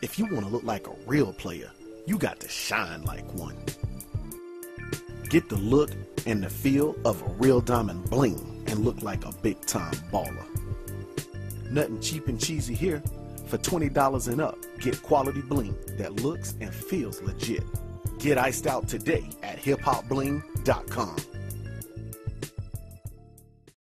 If you want to look like a real player, you got to shine like one. Get the look and the feel of a real diamond bling and look like a big-time baller. Nothing cheap and cheesy here. For $20 and up, get quality bling that looks and feels legit. Get iced out today at hiphopbling.com.